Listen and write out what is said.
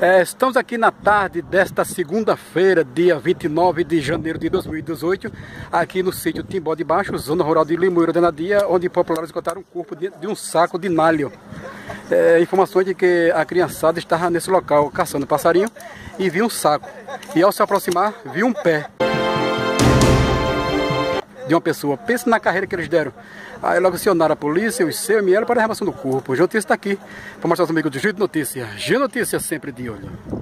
Estamos aqui na tarde desta segunda-feira, dia 29 de janeiro de 2018, aqui no sítio Timbó de Baixo, zona rural de Limoeiro de Anadia, onde populares encontraram um corpo dentro de um saco de nalho. Informações de que a criançada estava nesse local caçando passarinho e viu um saco. E ao se aproximar, viu um pé de uma pessoa. Pense na carreira que eles deram. Aí logo acionaram a polícia, o ICML para a remoção do corpo. O G Notícia está aqui para mostrar aos amigos do Giro de Notícia. Giro Notícia sempre de olho.